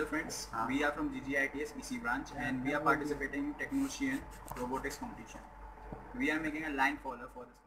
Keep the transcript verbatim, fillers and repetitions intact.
Hello friends, uh, we are from G G I T S E C branch and we are participating in Technoxian Robotics competition. We are making a line follower for this.